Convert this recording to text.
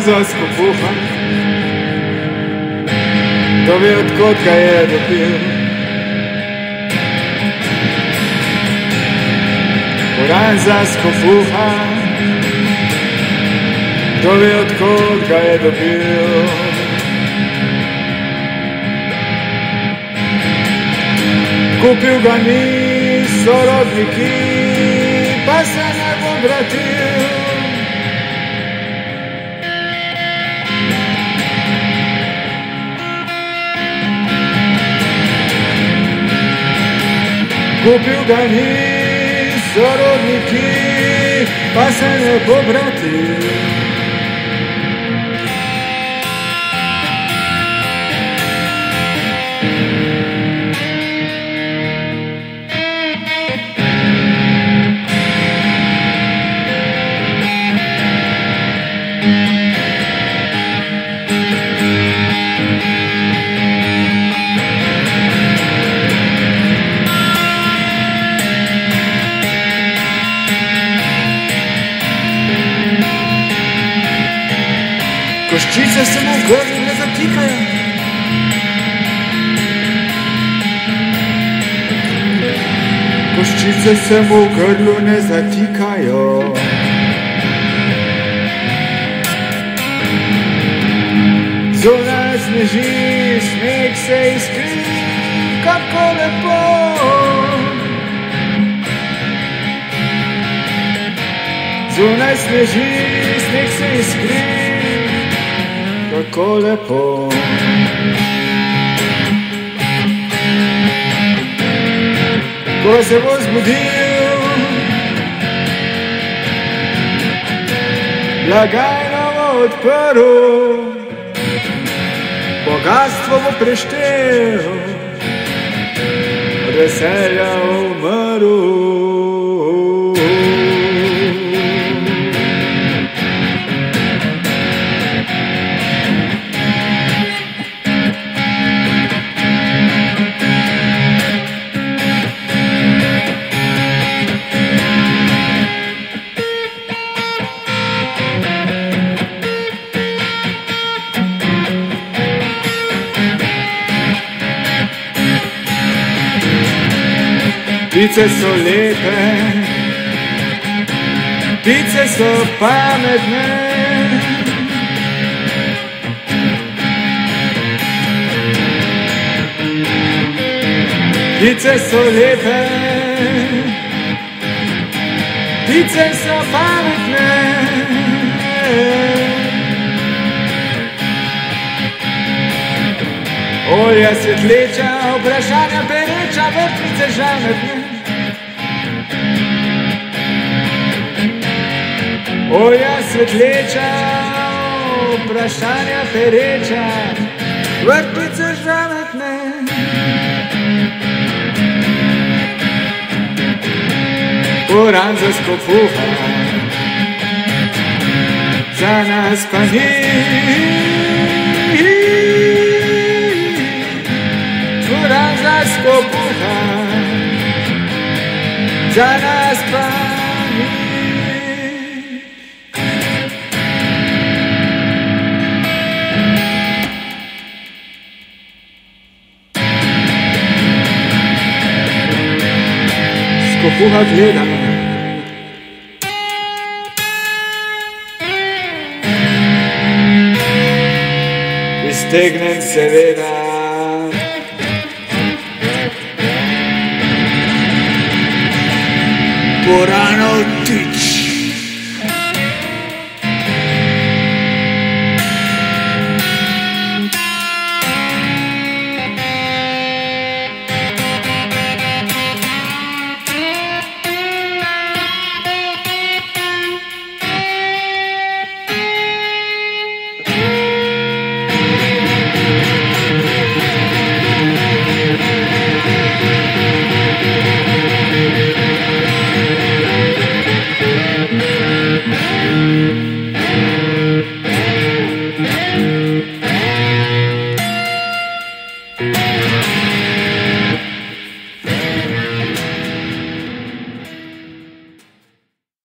Poranzorsko puha, kdo ve odkot ga je dobil. Poranzorsko puha, kdo ve odkot ga je dobil. Kupil ga niso rodniki, pa se ne bo vratil. Kupil ga niso rodniki, pa se ne bo vratil. Koščice se mu v grlu ne zatikajo. Koščice se mu v grlu ne zatikajo. Zunaj sneži, sneg se iskri, kako lepo. Zunaj sneži, sneg se iskri, kako lepo. Ko se bo zbudil, blagajno bo odprl, bogatstvo bo preštel, od veselja umrl. Ptice so lepe, ptice so pametne, ptice so lepe, ptice so pametne. Olja svetleča, vprašanja pereča, vrtnice žametne. Olja svetleča, vprašanja pereča, vrtnice žametne. Poranzorsko puha, za nas pa ni. Poranzorsko puha, za nas pa ni. Skopuha gleda, iztegnem seveda. Poranzorsko